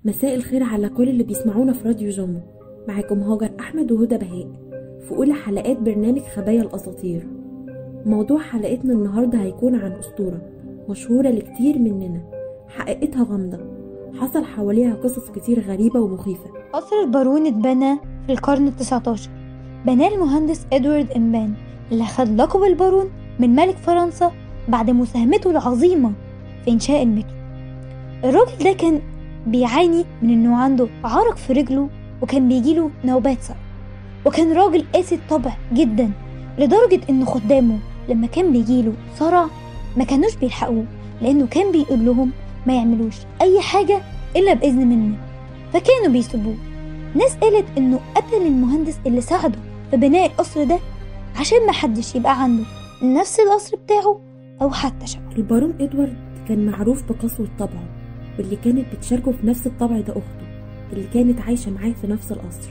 مساء الخير على كل اللي بيسمعونا في راديو جامو. معاكم هاجر أحمد وهدى بهاء في أولى حلقات برنامج خبايا الأساطير. موضوع حلقتنا النهاردة هيكون عن أسطورة مشهورة لكتير مننا، حقيقتها غامضة، حصل حواليها قصص كتير غريبة ومخيفة. قصر البارون اتبنى في القرن ال19، بناه المهندس إدوارد إمبان اللي خد لقب البارون من ملك فرنسا بعد مساهمته العظيمة في إنشاء المترو. الراجل ده كان بيعاني من إنه عنده عرق في رجله وكان بيجيله نوبات صرع، وكان راجل قاسي الطبع جدا لدرجة إنه خدامه لما كان بيجيله صرع ما كانوش بيلحقوه، لأنه كان بيقول لهم ما يعملوش أي حاجة إلا بإذن منه، فكانوا بيسيبوه. ناس قالت إنه قتل المهندس اللي ساعده في بناء القصر ده عشان ما حدش يبقى عنده نفس القصر بتاعه أو حتى شبهه. البارون إدوارد كان معروف بقسوة طبعه، واللي كانت بتشاركه في نفس الطبع ده أخته اللي كانت عايشة معاه في نفس القصر.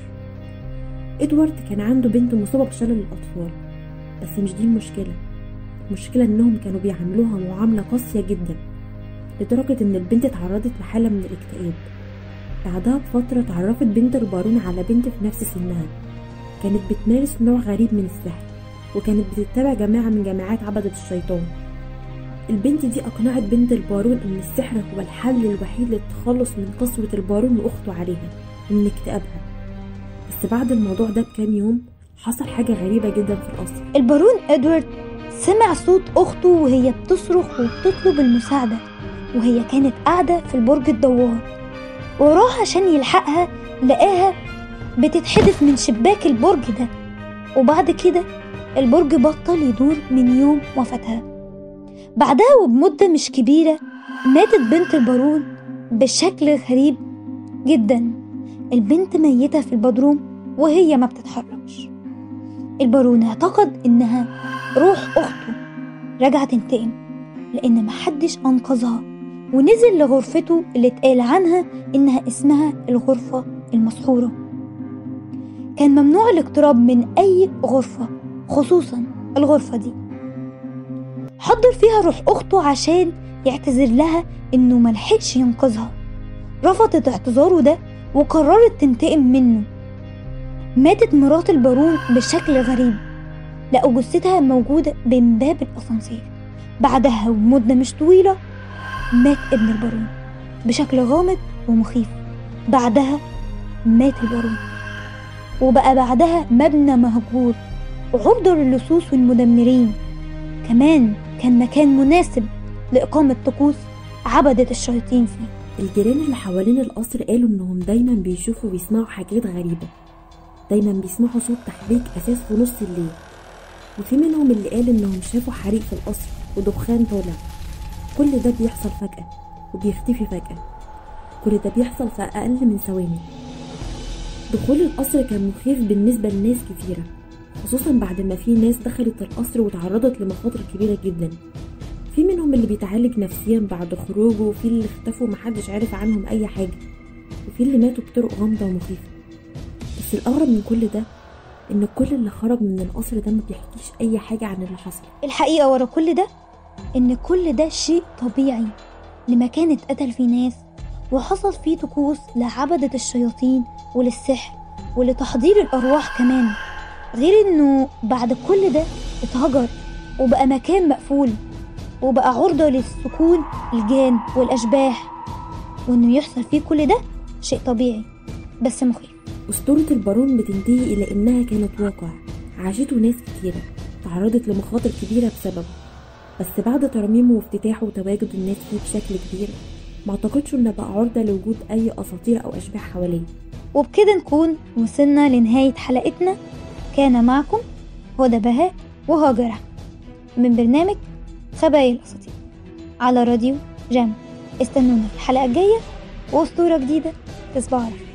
إدوارد كان عنده بنت مصابة بشلل الأطفال، بس مش دي المشكلة إنهم كانوا بيعاملوها معاملة قاسية جدا لدرجة إن البنت اتعرضت لحالة من الاكتئاب. بعدها بفترة اتعرفت بنت البارون على بنت في نفس سنها كانت بتمارس نوع غريب من السحر، وكانت بتتبع جماعة من جماعات عبدة الشيطان. البنت دي أقنعت بنت البارون إن السحر هو الحل الوحيد للتخلص من قسوة البارون وأخته عليها ومن اكتئابها. بس بعد الموضوع ده بكام يوم حصل حاجة غريبة جدا في القصر. البارون إدوارد سمع صوت أخته وهي بتصرخ وبتطلب المساعدة، وهي كانت قاعدة في البرج الدوار، وراح عشان يلحقها لقاها بتتحدف من شباك البرج ده، وبعد كده البرج بطل يدور من يوم وفاتها. بعدها وبمدة مش كبيرة ماتت بنت البارون بشكل غريب جدا. البنت ميتة في البدروم وهي ما بتتحركش. البارون اعتقد انها روح اخته رجعت تنتقم لان محدش انقذها، ونزل لغرفته اللي اتقال عنها انها اسمها الغرفة المسحورة. كان ممنوع الاقتراب من اي غرفة، خصوصا الغرفة دي. حضر فيها روح اخته عشان يعتذر لها انه ملحقش ينقذها. رفضت اعتذاره ده وقررت تنتقم منه. ماتت مرات البارون بشكل غريب، لقوا جثتها موجودة بين باب الأسانسير. بعدها ومدة مش طويلة مات ابن البارون بشكل غامض ومخيف. بعدها مات البارون، وبقى بعدها مبنى مهجور وعرضة للصوص والمدمرين. كمان كان مكان مناسب لإقامة طقوس عبدة الشياطين فيه. الجيران اللي حوالين القصر قالوا إنهم دايما بيشوفوا وبيسمعوا حاجات غريبة، دايما بيسمعوا صوت تحريك أساس في نص الليل، وفي منهم اللي قال إنهم شافوا حريق في القصر ودخان طالع. كل ده بيحصل فجأة وبيختفي فجأة، كل ده بيحصل في أقل من ثواني. دخول القصر كان مخيف بالنسبة لناس كتيرة، خصوصا بعد ما في ناس دخلت القصر وتعرضت لمخاطر كبيرة جدا. في منهم اللي بيتعالج نفسيا بعد خروجه، وفي اللي اختفوا محدش عارف عنهم أي حاجة، وفي اللي ماتوا بطرق غامضة ومخيفة. بس الأغرب من كل ده إن كل اللي خرج من القصر ده ما بيحكيش أي حاجة عن اللي حصل. الحقيقة ورا كل ده إن كل ده شيء طبيعي لمكان اتقتل فيه ناس وحصل فيه طقوس لعبدة الشياطين وللسحر ولتحضير الأرواح كمان. غير إنه بعد كل ده اتهجر وبقى مكان مقفول وبقى عرضة للسكون الجان والأشباح، وإنه يحصل فيه كل ده شيء طبيعي بس مخيف. أسطورة البارون بتنتهي إلى إنها كانت واقع عاشته ناس كتيرة تعرضت لمخاطر كبيرة بسببه، بس بعد ترميمه وافتتاحه وتواجد الناس فيه بشكل كبير ما اعتقدش إنه بقى عرضة لوجود أي أساطير أو أشباح حواليه. وبكده نكون وصلنا لنهاية حلقتنا. كان معكم هدى بهاء وهاجر أحمد من برنامج خبايا الأساطير على راديو جامو. استنونا في الحلقة الجاية وأسطورة جديدة. تصبحوا على خير.